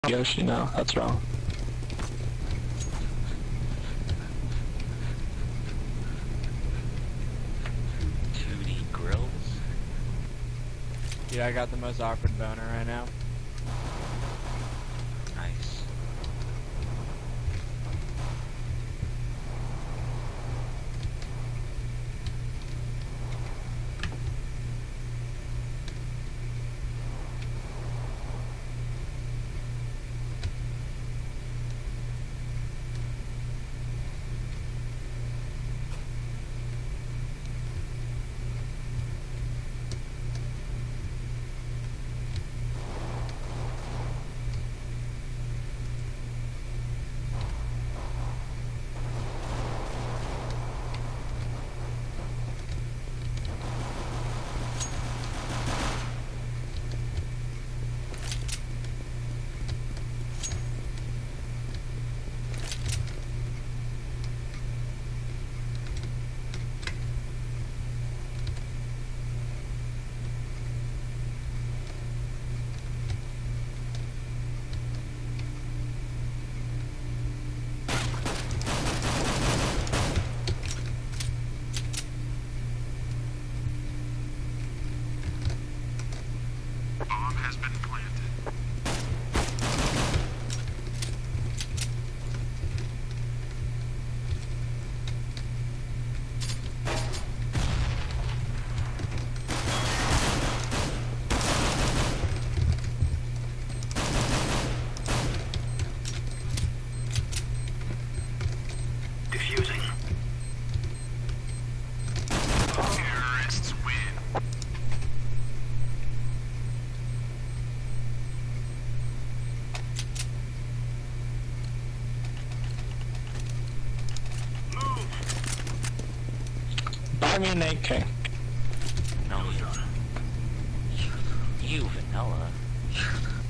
Yoshi, no, that's wrong. Grills? Dude, I got the most awkward boner right now. Nice. Defusing. Terrorists win. Move. Buy me an AK. No, you vanilla.